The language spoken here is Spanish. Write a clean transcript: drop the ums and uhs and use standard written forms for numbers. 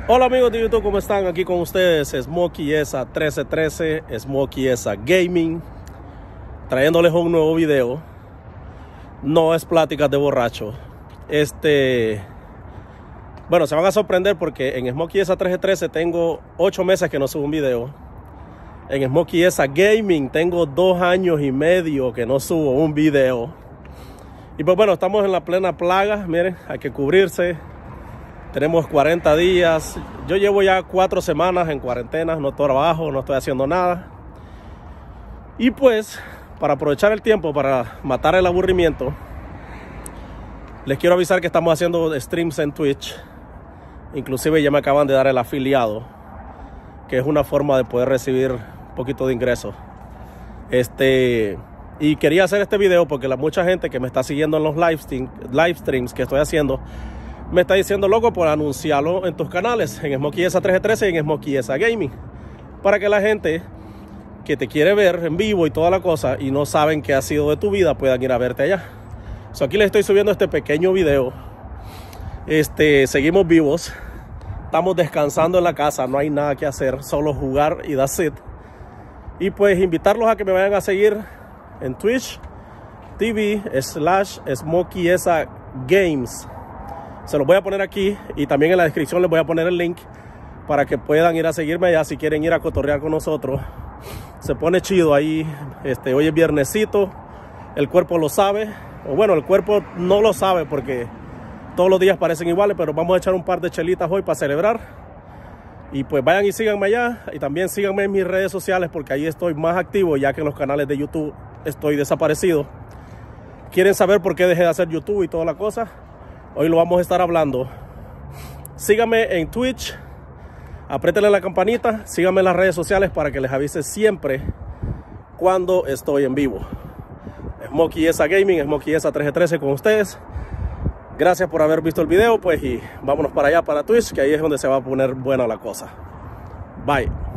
Hola amigos de YouTube, ¿cómo están? Aquí con ustedes Smokey Esa 1313, Smokey Esa Gaming, trayéndoles un nuevo video. No es pláticas de borracho. Bueno, se van a sorprender porque en Smokey Esa 1313 tengo 8 meses que no subo un video. En Smokey Esa Gaming tengo 2 años y medio que no subo un video. Y pues bueno, estamos en la plena plaga, miren, hay que cubrirse. Tenemos 40 días. Yo llevo ya 4 semanas en cuarentena, no trabajo, no estoy haciendo nada. Y pues, para aprovechar el tiempo, para matar el aburrimiento, les quiero avisar que estamos haciendo streams en Twitch. Inclusive ya me acaban de dar el afiliado, que es una forma de poder recibir un poquito de ingresos. Y quería hacer este video porque mucha gente que me está siguiendo en los live streams que estoy haciendo me está diciendo, loco, por anunciarlo en tus canales, en Smokey Esa 1313 y en Smokey Esa Gaming, para que la gente que te quiere ver en vivo y toda la cosa y no saben qué ha sido de tu vida puedan ir a verte allá. Aquí les estoy subiendo este pequeño video. Seguimos vivos, estamos descansando en la casa, no hay nada que hacer, solo jugar y that's it. Y pues invitarlos a que me vayan a seguir en Twitch TV/Smokey Esa Games. Se los voy a poner aquí y también en la descripción les voy a poner el link para que puedan ir a seguirme allá si quieren ir a cotorrear con nosotros. Se pone chido ahí. Hoy es viernesito, el cuerpo lo sabe, o bueno, el cuerpo no lo sabe porque todos los días parecen iguales, pero vamos a echar un par de chelitas hoy para celebrar. Y pues vayan y síganme allá y también síganme en mis redes sociales porque ahí estoy más activo, ya que en los canales de YouTube estoy desaparecido. ¿Quieren saber por qué dejé de hacer YouTube y toda la cosa? Hoy lo vamos a estar hablando. Síganme en Twitch, apriétenle la campanita, síganme en las redes sociales para que les avise siempre cuando estoy en vivo. Smokey Esa Gaming, Smokey Esa 1313 con ustedes. Gracias por haber visto el video, pues, y vámonos para allá, para Twitch, que ahí es donde se va a poner buena la cosa. Bye.